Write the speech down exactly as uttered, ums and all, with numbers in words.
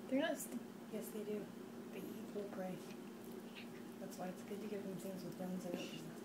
They're not. St Yes, they do. They eat little prey. That's why it's good to give them things with bones in it.